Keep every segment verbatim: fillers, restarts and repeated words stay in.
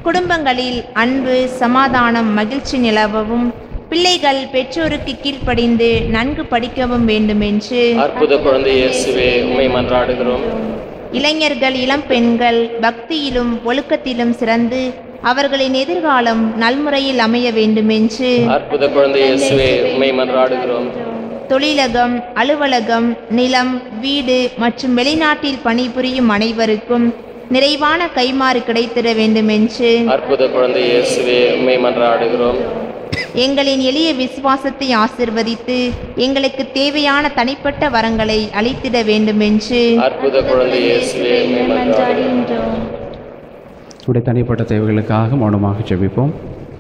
குடும்பங்களில் அன்பு, சமாதானம், மகிழ்ச்சி நிலவவும் பிள்ளைகள் பெற்றோருக்கு கீழ்ப்படிந்து நன்கு படிக்கவும் வேண்டுமென்று அற்புத குழந்தை இயேசுவே உம்மை மன்றாடுகிறோம். இளைஞர்கள், இளம் பெண்கள் பக்தியிலும் ஒழுக்கத்திலும் சிறந்து அவர்களின் எதிர்காலம் நல்முறையில் அமைய வேண்டுமென்று அற்புத குழந்தை இயேசுவே உம்மை மன்றாடுகிறோம். தொழிலகம், அலுவலகம், நிலம், வீடு மற்றும் வெளிநாட்டில் பணிபுரியும் அனைவருக்கும் நிறைவான கைமாறு கிடைத்திட வேண்டுமென்று அற்புத குழந்தை இயேசுவே உம்மை மன்றாடுகிறோம். எங்களின் எளிய விசுவாசத்தை ஆசிர்வதித்து எங்களுக்கு தேவையான தனிப்பட்ட வரங்களை அளித்திட வேண்டுமென்று அற்புத குழந்தை இயேசுவே உம்மை மன்றாடுகிறோம். உடைய தனிப்பட்ட தேவைகளுக்காக மௌனமாக ஜெபிப்போம்.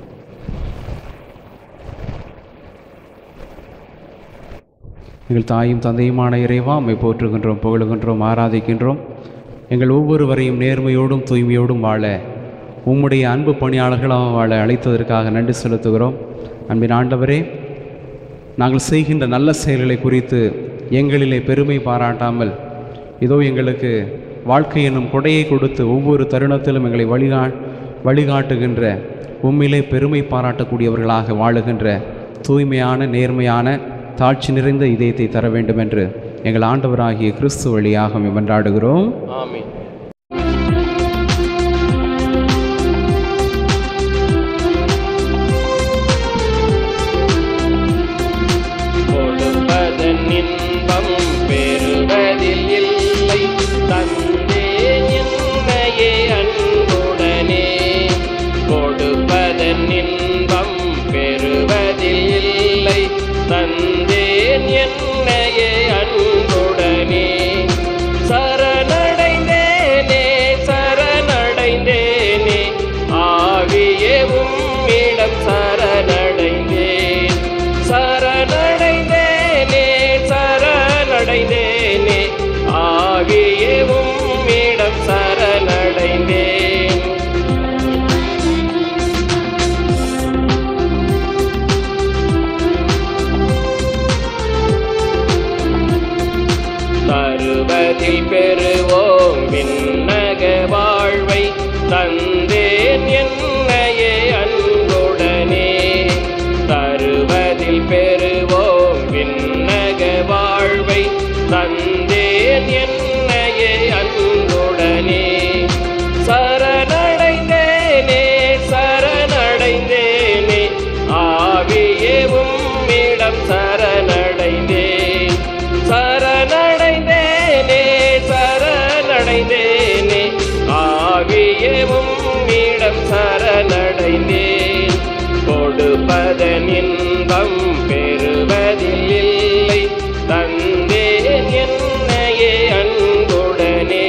எங்கள் தாயும் தந்தையுமான இறைவா, உம்மை போற்றுகின்றோம், புகழுகின்றோம், ஆராதிக்கின்றோம். எங்கள் ஒவ்வொருவரையும் நேர்மையோடும் தூய்மையோடும் வாழ உம்முடைய அன்பு பணியாளர்களாக வாழ அழைத்ததற்காக நன்றி செலுத்துகிறோம். அன்பின் ஆண்டவரே, நாங்கள் செய்கின்ற நல்ல செயல்களை குறித்து எங்களிலே பெருமை பாராட்டாமல் இதோ எங்களுக்கு வாழ்க்கை என்னும் கொடையை கொடுத்து ஒவ்வொரு தருணத்திலும் எங்களை வழிகா வழிகாட்டுகின்ற உம்மிலே பெருமை பாராட்டக்கூடியவர்களாக வாழுகின்ற தூய்மையான, நேர்மையான, தாழ்ச்சி நிறைந்த இதயத்தை தர வேண்டும் என்று எங்கள் ஆண்டவராகிய கிறிஸ்து வழியாக மன்றாடுகிறோம். ஆமென். பெறுவோம் விண்ணக வாழ்வை தந்தேன் என்னையே அன்புடனே. தருவதில் பெறுவோம் விண்ணக வாழ்வை தந்தேன் என்னையே அன்புடனே. சரணடைந்தேனே சரணடைந்தேனே ஆவியே உம்மிடம் சரணடைந்தேன். சரணடைந்தேனே சரணடைந்தேனே ஆவியே உம்மிடம் சரணடைந்தேன். கொடுப்பதன் இன்பம் பெறுவதில் இல்லை தந்தேன் என்னையே அன்புடனே.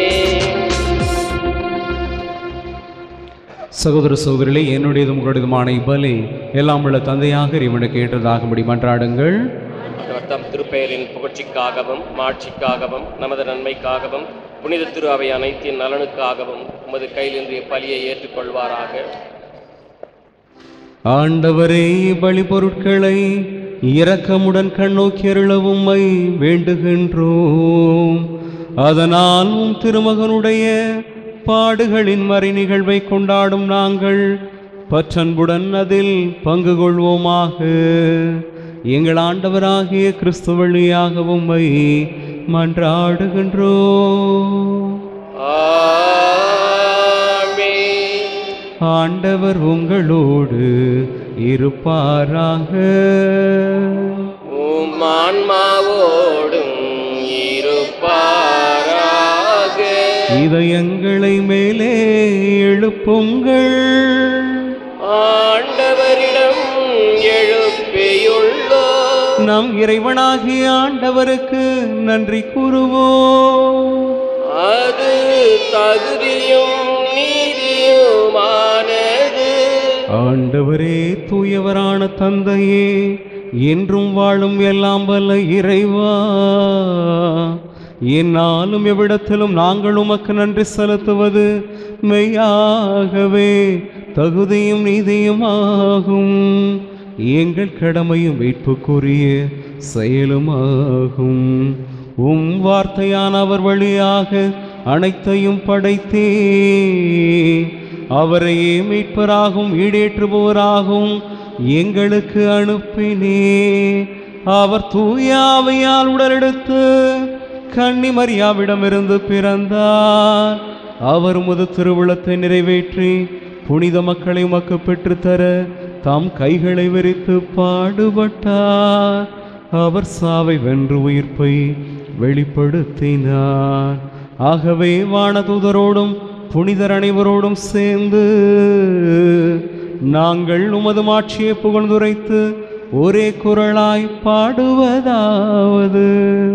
சகோதர சகோதரிகளே, என்னுடையதும் உங்களுடையதுமான இப்பலி எல்லாம் உள்ள தந்தையாக இவனுக்கு ஏற்றதாகும்படி மன்றாடுங்கள். தம் திருப்பெயரின் புகழ்ச்சிக்காகவும் மாட்சிக்காகவும் நமது நன்மைக்காகவும் புனித திரு அவை அனைத்தின் நலனுக்காகவும் உமது கையில் இன்றைய பலியை ஏற்றுக்கொள்வாராக. ஆண்டவரே, பலி பொருட்களை இரக்கமுடன் கண்ணோக்கி அருளவும் உம்மை வேண்டுகின்றோம். அதனால் உம் திருமகனுடைய பாடுகளின் மறை நிகழ்வை கொண்டாடும் நாங்கள் பற்றன்புடன் அதில் பங்கு கொள்வோமாக. எங்கள் ஆண்டவராகிய கிறிஸ்து வழியாக உம்மை மன்றாடுகின்றோம். ஆமென். ஆண்டவர் உங்களோடு இருப்பாராக. உம் ஆன்மாவோடும் இருப்பாராக. இதயங்களை மேலே எழுப்புங்கள். ஆண்டவரிடம் எழுப்பியுள்ளோம். நம் இறைவனாகிய ஆண்டவருக்கு நன்றி கூறுவோம். அது தகுதியும் நீதியுமானது. ஆண்டவரே, தூயவரான தந்தையே, என்றும் வாழும் எல்லாம் வல்ல இறைவா, என்னாலும் எவ்விடத்திலும் நாங்கள் உமக்கு நன்றி செலுத்துவது மெய்யாகவே தகுதியும் நீதியுமாகும். எங்கள் கடமையும் மீட்புக்குரிய செயலுமாகும். உம் வார்த்தையான அவர் வழியாக அனைத்தையும் படைத்தே அவரையே மீட்பராகவும் ஈடேற்றுபவராகவும் எங்களுக்கு அனுப்பினே. அவர் தூய ஆவியால் உடலெடுத்து கன்னி மரியாவிடமிருந்து பிறந்தார். அவர் உமது திருவுளத்தை நிறைவேற்றி புனித மக்களை உமக்கு பெற்றுத்தர தாம் கைகளை விரித்து பாடுபட்டார். அவர் சாவை வென்று உயிர்ப்பை வெளிப்படுத்தினார். ஆகவே வானதூதரோடும் புனிதர் அனைவரோடும் சேர்ந்து நாங்கள் உமது மாட்சியை புகழ்ந்துரைத்து ஒரே குரலாய் பாடுவதாவது: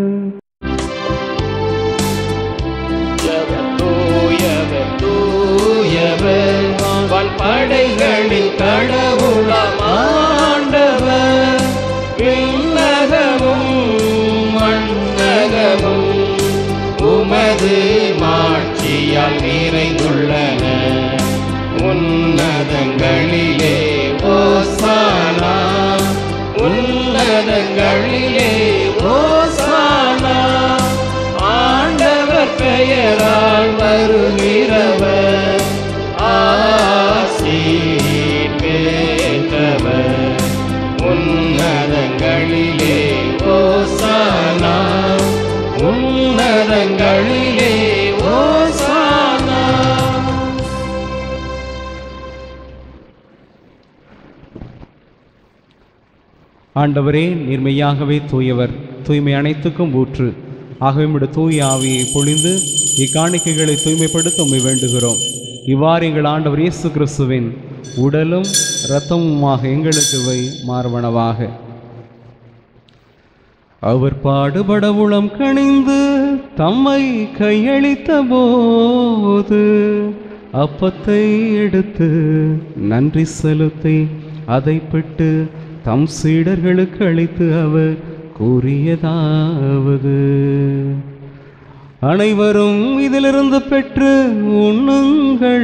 படைகளின் கடவுளாம் ஆண்டவர், விண்ணகமும் மண்ணகமும் உமது மாட்சியால் நிறைந்துள்ளன. உன்னதங்களிலே ஓசானா, உன்னதங்களிலே ஓசானா. ஆண்டவர் பெயரால் வருகிறவர் ஆசீர் பெற்றவர். உன்னதங்களிலே ஓசானா, உன்னதங்களிலே ஓசானா. ஆண்டவரே, நீர்மையாகவே தூயவர், தூய்மை அனைத்துக்கும் ஊற்று. ஆகவே உம்முடைய தூய ஆவியை பொழிந்து இக்காணிக்கைகளை தூய்மைப்படுத்த உம்மை வேண்டுகிறோம். இவ்வாறு எங்கள் ஆண்டவர் இயேசு கிறிஸ்துவின் உடலும் இரத்தமுமாக எங்களுக்கு வை மார்பனவாக. அவர் பாடுபட உளம் கனிந்து தம்மை கையளித்த போது அப்பத்தை எடுத்து நன்றி செலுத்தி அதை பெற்று தம் சீடர்களுக்கு அளித்து அவர் கூறியதாவது: அனைவரும் இதிலிருந்து பெற்று உண்ணுங்கள்,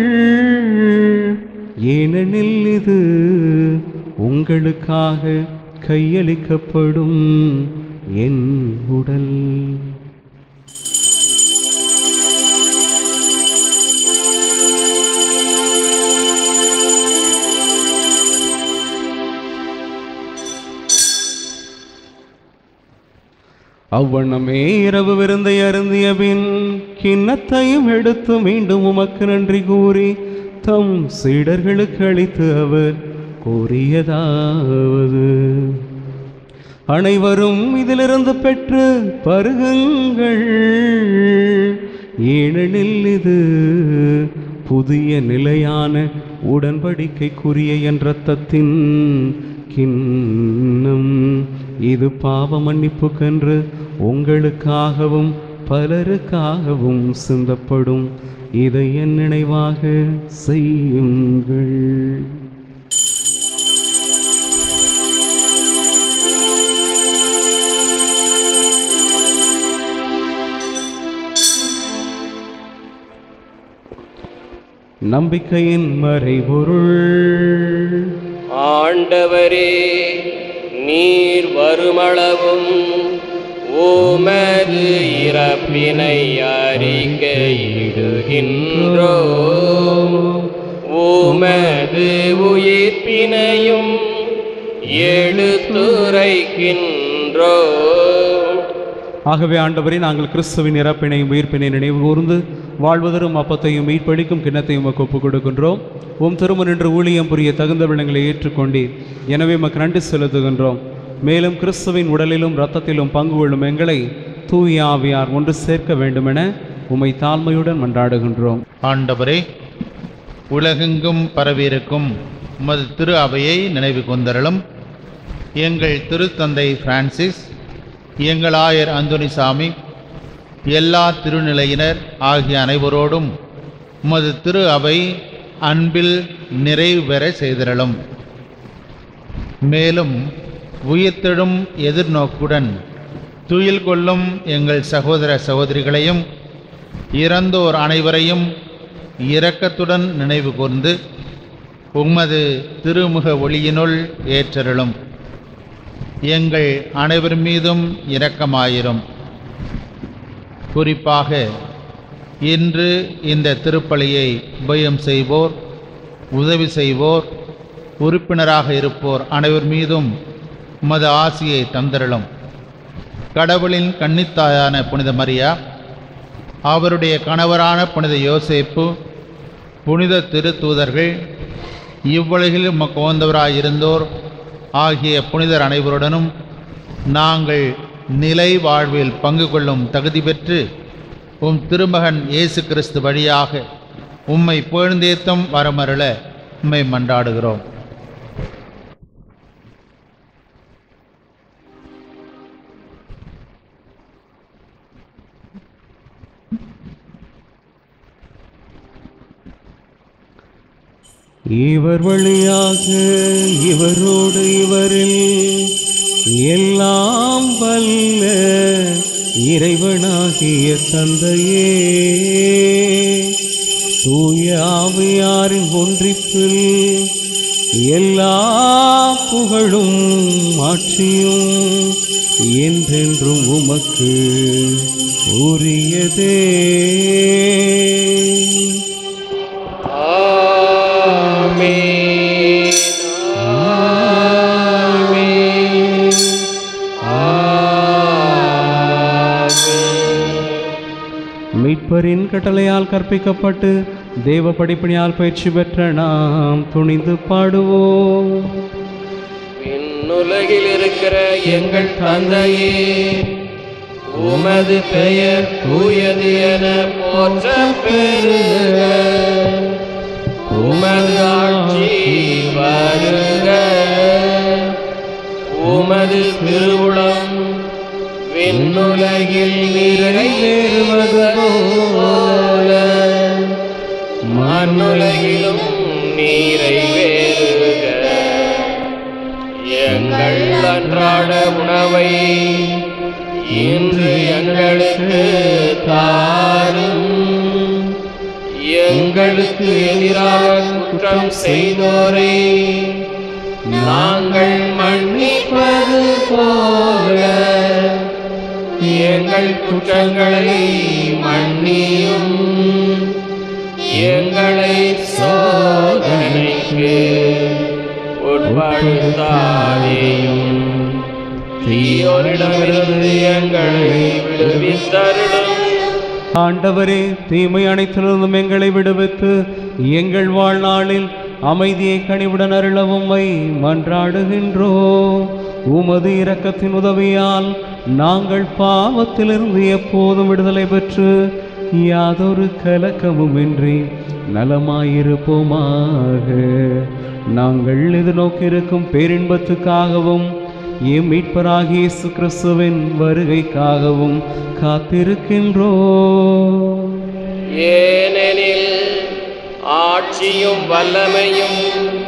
ஏனெனில் இது உங்களுக்காக கையளிக்கப்படும் என் உடல். அவ்வண்ணமே இரவு விருந்தை அருந்திய பின் கிண்ணத்தையும் எடுத்து மீண்டும் உமக்கு நன்றி கூறி தம் சீடர்களுக்கு அளித்து அவர் கூறியதாவது: அனைவரும் இதிலிருந்து பெற்று பருகுங்கள், ஏனெனில் இது புதிய நிலையான உடன்படிக்கைக்குரிய என் இரத்தத்தின் கிண்ணம். இது பாவ மன்னிப்புக்கென்று உங்களுக்காகவும் பலருக்காகவும் சிந்தப்படும். இதை என் நினைவாக செய்யுங்கள். நம்பிக்கையின் மறைபொருள். ஆண்டவரே, நீர் வருமளவும் உமது இறப்பினை அறிக்கையிடுகின்றோம், உமது உயிர்ப்பினையும் எடுத்துரைக்கின்றோம். ஆகவே ஆண்டவரே, நாங்கள் கிறிஸ்துவின் இறப்பினையும் உயிர்ப்பினை நினைவு கூர்ந்து வாழ்வதரும் அப்பத்தையும் மீட்பளிக்கும் கிண்ணத்தையும் ஒப்புக் கொடுக்கின்றோம். உம் திருமண் என்று ஊழியம் புரிய தகுந்த விலங்களை ஏற்றுக்கொண்டீர். எனவே உமக்கு நன்றி செலுத்துகின்றோம். மேலும் கிறிஸ்துவின் உடலிலும் இரத்தத்திலும் பங்கு கொள்ளும் எங்களை தூய ஆவியார் ஒன்று சேர்க்க வேண்டுமென உம்மை தாழ்மையுடன் மன்றாடுகின்றோம். ஆண்டவரே, உலகெங்கும் பரவியிருக்கும் உமது திரு அவையை நினைவு கொண்டருளும். எங்கள் திருத்தந்தை பிரான்சிஸ், எங்கள் ஆயர் அந்தோனிசாமி, எல்லா திருநிலையினர் ஆகிய அனைவரோடும் உமது திரு அவை அன்பில் நிறைவு பெற செய்திருளும். மேலும் உயிர்த்தெழும் எதிர்நோக்குடன் துயில் கொள்ளும் எங்கள் சகோதர சகோதரிகளையும் இறந்தோர் அனைவரையும் இரக்கத்துடன் நினைவு கூர்ந்து உமது திருமுக ஒளியினுள் ஏற்றருளும். எங்கள் அனைவர் மீதும் இரக்கமாயிரும். குறிப்பாக இன்று இந்த திருப்பலியை உபயம் செய்வோர் உதவி செய்வோர் உறுப்பினராக இருப்போர் அனைவர் மீதும் உமது ஆசியை தந்தருளும். கடவுளின் கன்னித்தாயான புனித மரியா, அவருடைய கணவரான புனித யோசேப்பு, புனித திருத்தூதர்கள், இவ்வுலகில் உமக்கு உகந்தவராயிருந்தோர் ஆகிய புனிதர் அனைவருடனும் நாங்கள் நிலை வாழ்வில் பங்கு கொள்ளும் தகுதி பெற்று உம் திருமகன் இயேசு கிறிஸ்து வழியாக உம்மை புகழ்ந்தேத்தும் வரமருள உம்மை மன்றாடுகிறோம். இவர் வழியாக இவரோடு இவரில் எல்லாம் வல்ல இறைவனாகிய தந்தையே, தூய ஆவியாரின் ஒன்றிப்பில் எல்லா புகழும் ஆட்சியும் என்றென்றும் உமக்கு உரியதே. மீட்பரின் கட்டளையால் கற்பிக்கப்பட்டு தேவ படிப்பினியால் பயிற்சி பெற்ற நாம் துணிந்து பாடுவோம். விண்ணுலகில் இருக்கிற எங்கள் தந்தையே, உமது பெயர் தூயது என போற்ற பெறுக. உமது ஆட்சி வருக. உமது திருவுளம் விண்ணுலகில் நிறைவேறுவது போல மண்ணுலகிலும் நிறைவேறுக. எங்கள் அன்றாட உணவை இன்று எங்களுக்கு தாரும். எங்களுக்கு எதிராக குற்றம் செய்தோரை நாங்கள் மன்னிப்பது போல எங்கள் குற்றங்களை மன்னியும். எங்களை சோதனைக்கு உட்படுத்தாதேயும், தீயோரிடமிருந்து எங்களை விடுவித்தருளும். ஆண்டவரே, தீமை அனைத்திலிருந்தும் எங்களை விடுவித்து எங்கள் வாழ்நாளில் அமைதியை கனிவுடன் அருளவும்மை மன்றாடுகின்றோம். உமது இரக்கத்தின் உதவியால் நாங்கள் பாவத்திலிருந்து எப்போதும் விடுதலை பெற்று யாதொரு கலக்கமுமின்றி நலமாயிருப்போமாக. நாங்கள் எதிர்நோக்கியிருக்கும் பேரின்பத்துக்காகவும் எம் மீட்பராகிய இயேசு கிறிஸ்துவின் வருகைக்காகவும் காத்திருக்கின்றோம். ஏனெனில் ஆட்சியும் வல்லமையும்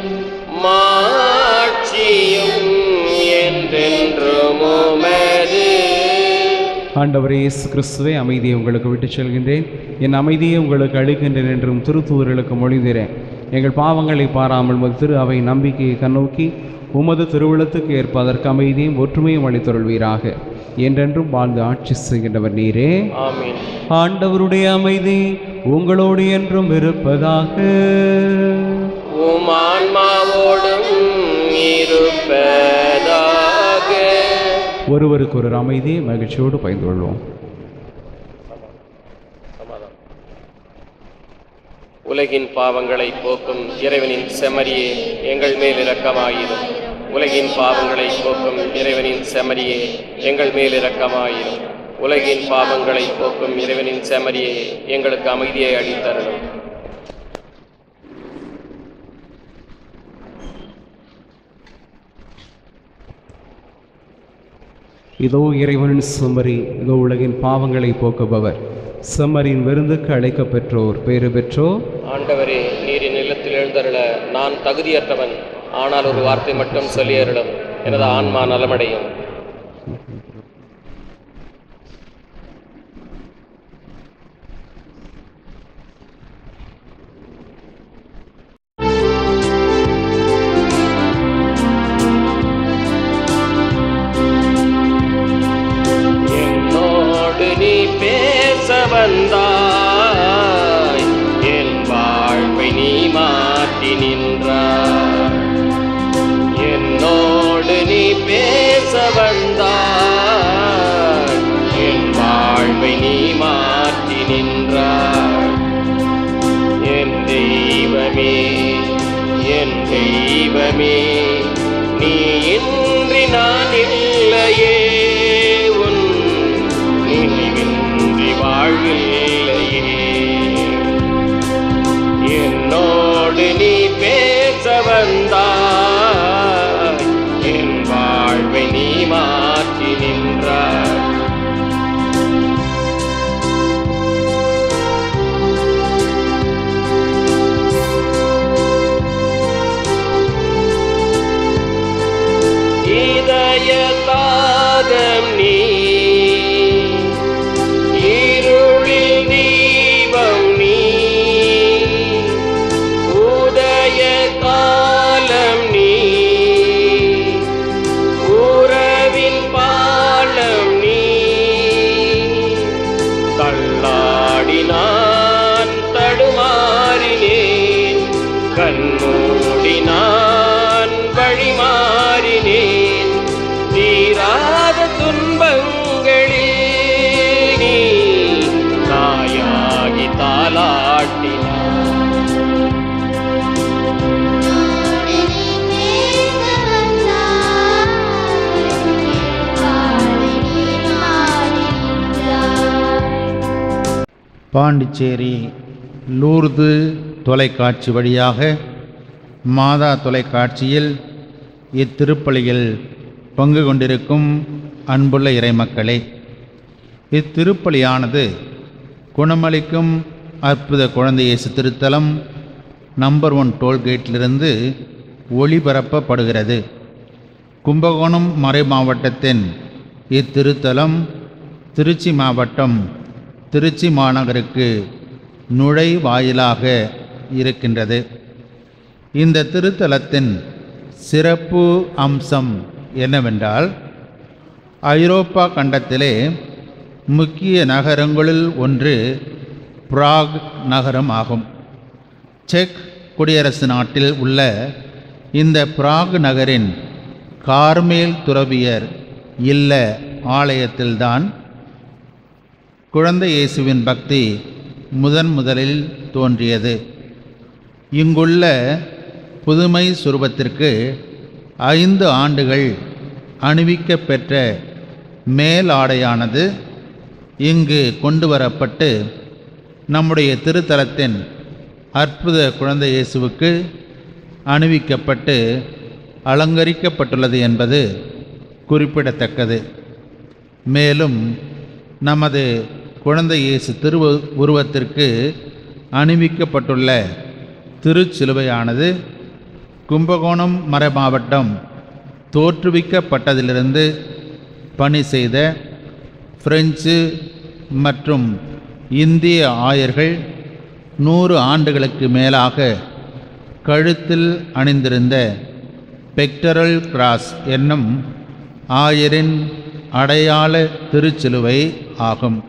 மாட்சியும் என்றென்றும் உமது. ஆண்டவரே இயேசு கிறிஸ்துவே, அமைதியை உங்களுக்கு விட்டுச் செல்கின்றேன், என் அமைதியை உங்களுக்கு அளிக்கின்றேன் என்றும் திருத்தூதர்களுக்கு மொழிகிறேன். எங்கள் பாவங்களை பாராமல் உமது திரு அவை நம்பிக்கையை கண்ணோக்கி உமது திருவுளத்துக்கு ஏற்ப அதற்கு அமைதியும் ஒற்றுமையும் அளித்தருள்வீராக. என்றென்றும் வாழ்ந்து ஆட்சி செய்கின்றவர் நீரே. ஆமென். ஆண்டவருடைய அமைதி உங்களோடு என்றும் இருப்பதாக. உம் ஆன்மாவோடும் இருப்பதாக. ஒருவருக்கு ஒரு அமைதியை மகிழ்ச்சியோடு பகிர்ந்து கொள்வோம். உலகின் பாவங்களை போக்கும் இறைவனின் செம்மறியே, எங்கள் மேல் இரக்கமாயிரும். உலகின் பாவங்களை போக்கும் இறைவனின் செம்மறியே, எங்கள் மேல் இரக்கமாயிரும். உலகின் பாவங்களை போக்கும் இறைவனின் செம்மறியே, எங்களுக்கு அமைதியை அளித்தருளும். இதோ இறைவனின் செம்மறி, இதோ உலகின் பாவங்களை போக்குபவர். செம்மறியின் விருந்துக்கு அழைக்க பெற்றோர் பேறு பெற்றோர். ஆண்டவரே, நீரின் இல்லத்தில் எழுந்தருள நான் தகுதியற்றவன். ஆனால் ஒரு வார்த்தை மட்டும் சொல்லி அருளும், எனது ஆன்மா நலமடையும். என்னோடு நீ பேச வந்தாய், என் வாழ்வை நீ மாற்றினி என்னோடு நீ பேச வந்தாய், என் வாழ்வை நீ மாற்றி நின்றாய். என் தெய்வமே, என் தெய்வமே, நீ இன்றி நான் இல்லையே, உன் நினைவின்றி வாழ்வில்லையே. என்னோடு நீ பேச வந்தாய், என் வாழ்வை நீ மாற்றி நின்றாய். இதய தாகம் நீ, இருளில் தீபம் நீ, உதய காலம் நீ, உறவின் பாலம் நீ. தள்ளாடி நான் தடுமாறினேன், கண்மூடி நான் வழிமாறினேன். தீராத துன்பங்களில் நீ தாயாகி தாலாட்டினாய். பாண்டிச்சேரி லூர்து தொலைக்காட்சி வழியாக மாதா தொலைக்காட்சியில் இத்திருப்பலியில் பங்கு கொண்டிருக்கும் அன்புள்ள இறைமக்களே, இத்திருப்பலியானது குணமளிக்கும் அற்புத குழந்தை இயேசு திருத்தலம் நம்பர் ஒன் டோல்கேட்டிலிருந்து ஒளிபரப்பப்படுகிறது. கும்பகோணம் மறை மாவட்டத்தின் இத்திருத்தலம் திருச்சி மாவட்டம் திருச்சி மாநகருக்கு நுழைவாயிலாக இருக்கின்றது. இந்த திருத்தலத்தின் சிறப்பு அம்சம் என்னவென்றால், ஐரோப்பா கண்டத்திலே முக்கிய நகரங்களில் ஒன்று பிராக் நகரம் ஆகும். செக் குடியரசு நாட்டில் உள்ள இந்த பிராக் நகரின் கார்மேல் துறவியர் இல்ல ஆலயத்தில்தான் குழந்தை இயேசுவின் பக்தி முதன் முதலில் தோன்றியது. இங்குள்ள புதுமை சுரூபத்திற்கு ஐந்து ஆண்டுகள் அணிவிக்க பெற்ற மேலாடையானது இங்கு கொண்டு வரப்பட்டு நம்முடைய திருத்தலத்தின் அற்புத குழந்தை இயேசுவுக்கு அணிவிக்கப்பட்டு அலங்கரிக்கப்பட்டுள்ளது என்பது குறிப்பிடத்தக்கது. மேலும் நமது குழந்தை இயேசு திரு உருவத்திற்கு அணிவிக்கப்பட்டுள்ள திருச்சிலுவையானது கும்பகோணம் மறை மாவட்டம் தோற்றுவிக்கப்பட்டதிலிருந்து பணி செய்த பிரெஞ்சு மற்றும் இந்திய ஆயர்கள் நூறு ஆண்டுகளுக்கு மேலாக கழுத்தில் அணிந்திருந்த பெக்டரல் கிராஸ் என்னும் ஆயரின் அடையாள திருச்சிலுவை ஆகும்.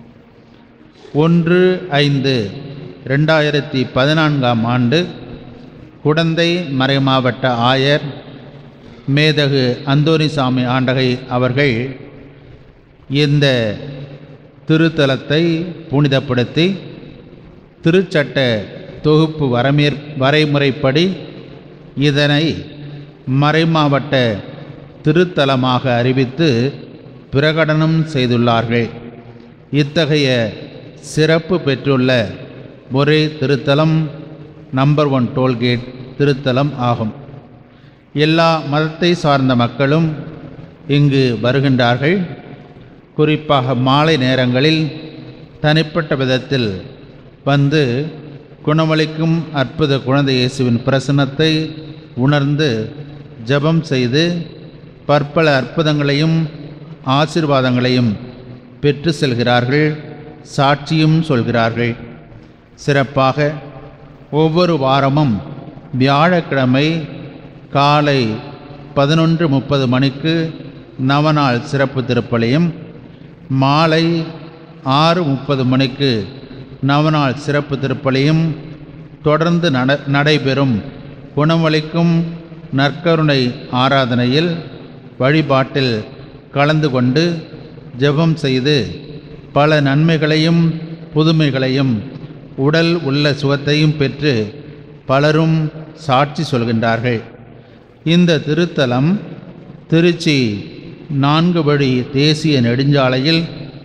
ஒன்று ஐந்து ரெண்டாயிரத்தி பதினான்காம் ஆண்டு குடந்தை மறைமாவட்ட ஆயர் மேதகு அந்தோனிசாமி ஆண்டகை அவர்கள் இந்த திருத்தலத்தை புனிதப்படுத்தி திருச்சட்ட தொகுப்பு வரமேற் வரைமுறைப்படி இதனை மறைமாவட்ட திருத்தலமாக அறிவித்து பிரகடனம் செய்துள்ளார்கள். இத்தகைய சிறப்பு பெற்றுள்ள ஒரே திருத்தலம் நம்பர் ஒன் டோல்கேட் திருத்தலம் ஆகும். எல்லா மதத்தை சார்ந்த மக்களும் இங்கு வருகின்றார்கள். குறிப்பாக மாலை நேரங்களில் தனிப்பட்ட விதத்தில் வந்து குணமளிக்கும் அற்புத குழந்தை இயேசுவின் பிரசன்னத்தை உணர்ந்து ஜெபம் செய்து பற்பல அற்புதங்களையும் ஆசீர்வாதங்களையும் பெற்று செல்கிறார்கள், சாட்சியும் சொல்கிறார்கள். சிறப்பாக ஒவ்வொரு வாரமும் வியாழக்கிழமை காலை பதினொன்று முப்பது மணிக்கு நவநாள் சிறப்பு திருப்பலியும், மாலை ஆறு முப்பது மணிக்கு நவநாள் சிறப்பு திருப்பலியும் தொடர்ந்து நட நடைபெறும் குணமளிக்கும் நற்கருணை ஆராதனையில் வழிபாட்டில் கலந்து கொண்டு ஜெபம் செய்து பல நன்மைகளையும் புதுமைகளையும் உடல் உள்ள சுகத்தையும் பெற்று பலரும் சாட்சி சொல்கின்றார்கள். இந்த திருத்தலம் திருச்சி நான்கு வழி தேசிய நெடுஞ்சாலையில்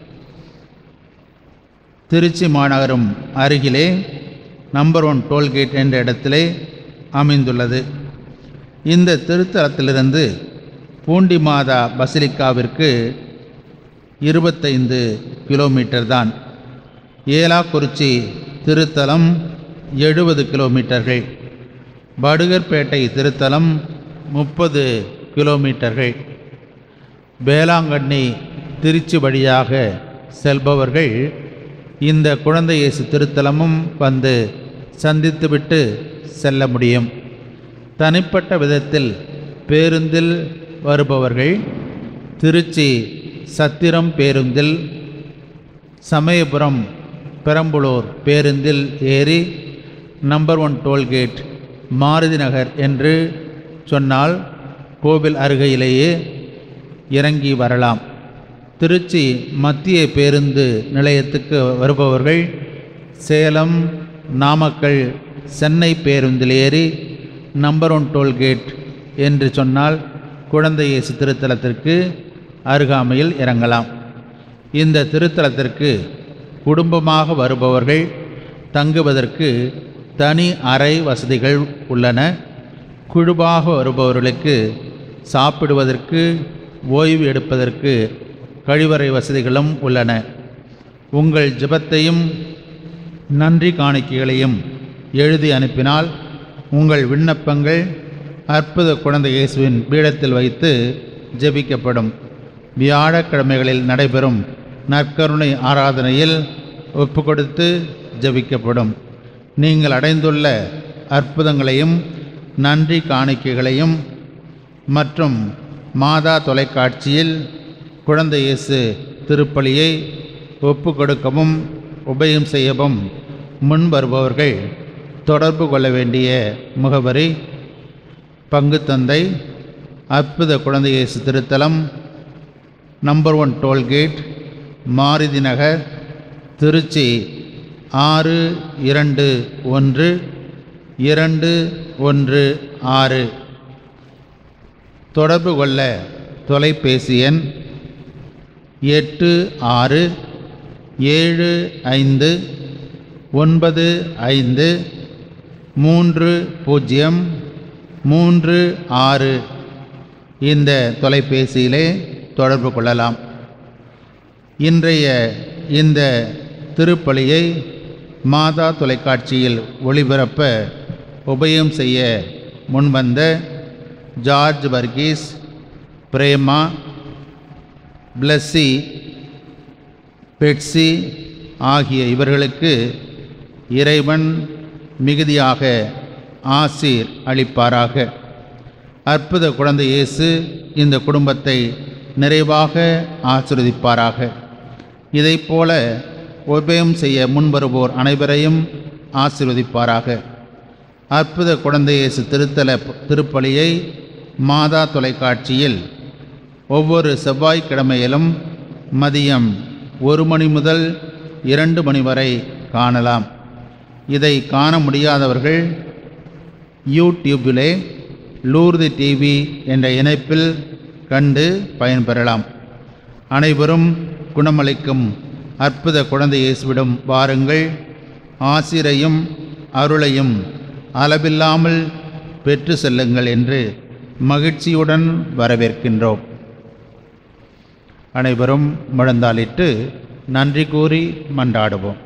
திருச்சி மாநகரம் அருகிலே நம்பர் ஒன் டோல்கேட் என்ற இடத்திலே அமைந்துள்ளது. இந்த திருத்தலத்திலிருந்து பூண்டி மாதா பசிலிக்காவிற்கு இருபத்தைந்து கிலோமீட்டர் தான். ஏலாக்குறிச்சி திருத்தலம் எழுபது கிலோமீட்டர்கள், படுகர்பேட்டை திருத்தலம் முப்பது கிலோமீட்டர்கள். வேளாங்கண்ணி திருச்சி வழியாக செல்பவர்கள் இந்த குழந்தை இயேசு திருத்தலமும் வந்து சந்தித்துவிட்டு செல்ல முடியும். தனிப்பட்ட விதத்தில் பேருந்தில் வருபவர்கள் திருச்சி சத்திரம் பேருந்தில், சமயபுரம் பெரம்பலூர் பேருந்தில் ஏறி number one toll gate Maruthi Nagar என்று சொன்னால் கோவில் அருகையிலேயே இறங்கி வரலாம். திருச்சி மத்திய பேருந்து நிலையத்துக்கு வருபவர்கள் சேலம், நாமக்கல், சென்னை பேருந்தில் ஏறி நம்பர் ஒன் டோல்கேட் என்று சொன்னால் குழந்தை இயேசு திருத்தலத்திற்கு அருகாமையில் இறங்கலாம். இந்த திருத்தலத்திற்கு குடும்பமாக வருபவர்கள் தங்குவதற்கு தனி அறை வசதிகள் உள்ளன. குழுவாக வருபவர்களுக்கு சாப்பிடுவதற்கு, ஓய்வு எடுப்பதற்கு கழிவறை வசதிகளும் உள்ளன. உங்கள் ஜெபத்தையும் நன்றி காணிக்கைகளையும் எழுதி அனுப்பினால் உங்கள் விண்ணப்பங்கள் அற்புத குழந்தை இயேசுவின் பீடத்தில் வைத்து ஜெபிக்கப்படும். வியாழக்கிழமைகளில் நடைபெறும் நற்கருணை ஆராதனையில் ஒப்பு கொடுத்து ஜெபிக்கப்படும். நீங்கள் அடைந்துள்ள அற்புதங்களையும் நன்றி காணிக்கைகளையும் மற்றும் மாதா தொலைக்காட்சியில் குழந்தை இயேசு திருப்பலியை ஒப்பு கொடுக்கவும் உபயம் செய்யவும் முன் வருபவர்கள் தொடர்பு கொள்ள வேண்டிய முகவரி: பங்கு தந்தை, அற்புத குழந்தை இயேசு திருத்தலம், number one toll gate, Maruthi Nagar, Tiruchi ஆறு இரண்டு ஒன்று இரண்டு ஒன்று ஆறு. தொடர்பு கொள்ள தொலைபேசி எண் எட்டு ஆறு ஏழு ஐந்து ஒன்பது ஐந்து மூன்று பூஜ்ஜியம் மூன்று ஆறு. இந்த தொலைபேசியிலே தொடர்பு கொள்ளலாம். இன்றைய இந்த திருப்பலியை மாதா தொலைக்காட்சியில் ஒளிபரப்ப உபயம் செய்ய முன்வந்த ஜார்ஜ் வர்கீஸ், பிரேமா, பிளஸ்ஸி, பெட்சி ஆகிய இவர்களுக்கு இறைவன் மிகுதியாக ஆசீர் அளிப்பாராக. அற்புத குழந்தை இயேசு இந்த குடும்பத்தை நிறைவாக ஆசீர்வதிப்பாராக. இதைப்போல உபயம் செய்ய முன்வருவோர் அனைவரையும் ஆசீர்வதிப்பாராக. அற்புத குழந்தை இயேசு திருத்தல திருப்பலியை மாதா தொலைக்காட்சியில் ஒவ்வொரு செவ்வாய்க்கிழமையிலும் மதியம் ஒரு மணி முதல் இரண்டு மணி வரை காணலாம். இதை காண முடியாதவர்கள் யூடியூபிலே லூர்து டிவி என்ற இணைப்பில் கண்டு பயன்பெறலாம். அனைவரும் குணமளிக்கும் அற்புத குழந்தை இயேசுவிடம் வாருங்கள். ஆசிரையும் அருளையும் அளவில்லாமல் பெற்று செல்லுங்கள் என்று மகிழ்ச்சியுடன் வரவேற்கின்றோம். அனைவரும் முழந்தாளிட்டு நன்றி கூறி மன்றாடுவோம்.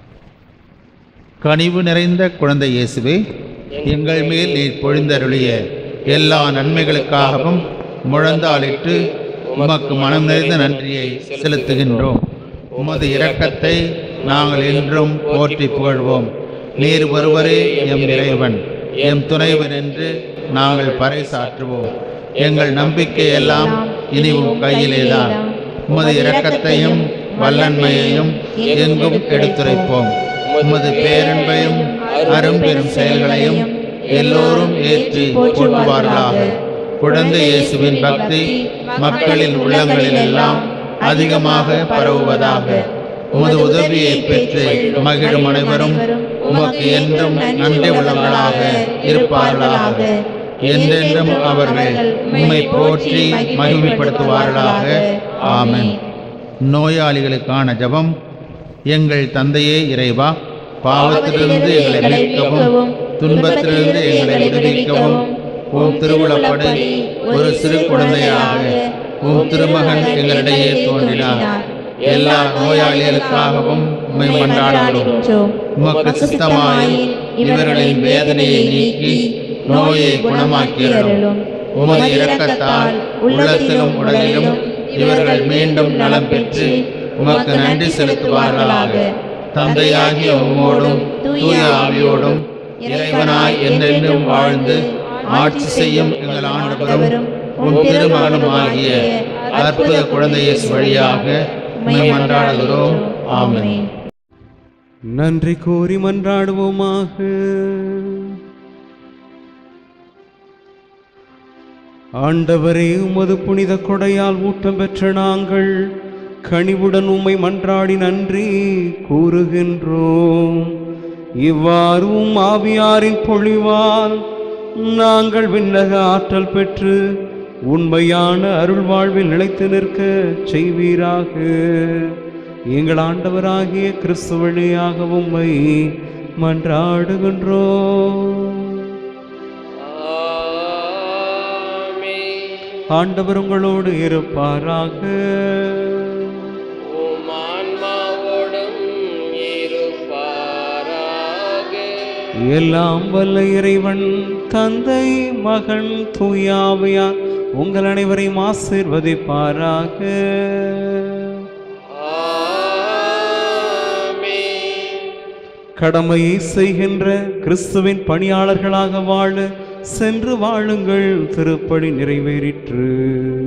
கனிவு நிறைந்த குழந்தை இயேசுவே, எங்கள் மேல் நீர் பொழிந்தருளிய எல்லா நன்மைகளுக்காகவும் முழந்தாளிட்டு உமக்கு மனம் நிறைந்த நன்றியை செலுத்துகின்றோம். உமது இரக்கத்தை நாங்கள் என்றும் போற்றி புகழ்வோம். நீர் ஒருவரே எம் இறைவன், எம் துணைவன் என்று நாங்கள் பறைசாற்றுவோம். எங்கள் நம்பிக்கையெல்லாம் இனி உம் கையிலேதான். உமது இரக்கத்தையும் வல்லன்மையையும் எங்கும் எடுத்துரைப்போம். உமது பேரன்பையும் அரும்பெரும் செயல்களையும் எல்லோரும் ஏற்றி போற்றுவார்களாக. குழந்தை இயேசுவின் பக்தி மக்களின் உள்ளங்களில் எல்லாம் அதிகமாக பரவுவதாக. உமது உதவியை பெற்று மகிழும் அனைவரும் உமக்கு என்றும் நன்றி உள்ளவர்களாக இருப்பார்களாக. என்றென்றும் அவர்கள் உம்மை போற்றி மகிமைப்படுத்துவார்களாக. ஆமென். நோயாளிகளுக்கான ஜெபம். எங்கள் தந்தையே இறைவா, பாவத்திலிருந்து எங்களை மீட்கவும் துன்பத்திலிருந்து எங்களை விடுவிக்கவும் உம் திருவுளப்படி ஒரு சிறு குழந்தையாக உம் திருமகன் எங்களிடையே தோன்றினார். எல்லா நோயாளிகளுக்காகவும் உம்மை மன்றாடுகிறோம். உமக்கு சித்தமாய் இவர்களின் வேதனையை நீக்கி நோயை குணமாக்கியருளும். உமது இரக்கத்தால் உள்ளத்திலும் உடலிலும் இவர்கள் மீண்டும் நலம் பெற்று உமக்கு நன்றி செலுத்துவார்களாக. தந்தையாகிய உம்மோடும் தூய ஆவியோடும் இறைவனாய் என்றென்றும் வாழ்ந்து ஆட்சி செய்யும் எங்கள் ஆண்டவரும் உம் திருமகனும் ஆகிய அற்புத குழந்தை இயேசு வழியாக உம்மை மன்றாடுகிறோம். ஆமென். நன்றி கூறி மன்றாடுவோமாக. ஆண்டவரே, உமது புனித கொடையால் ஊட்டம் பெற்ற நாங்கள் கனிவுடன் உம்மை மன்றாடி நன்றி கூறுகின்றோம். இவ்வாறு உம் ஆவியாரின் பொழிவால் நாங்கள் விண்ணக ஆற்றல் பெற்று உண்மையான அருள் வாழ்வில் நிலைத்து நிற்க செய்வீராக. எங்கள் ஆண்டவராகிய கிறிஸ்து வழியாக உம்மை மன்றாடுகின்றோம். ஆண்டவர் உங்களோடு இருப்பாராக. எல்லாம் வல்ல இறைவன் தந்தை மகன் தூயாவியார் உங்கள் அனைவரையும் ஆசீர்வதிப்பாராக. கடமையை செய்கின்ற கிறிஸ்துவின் பணியாளர்களாக வாழ சென்று வாழுங்கள். திருப்பலி நிறைவேறிற்று.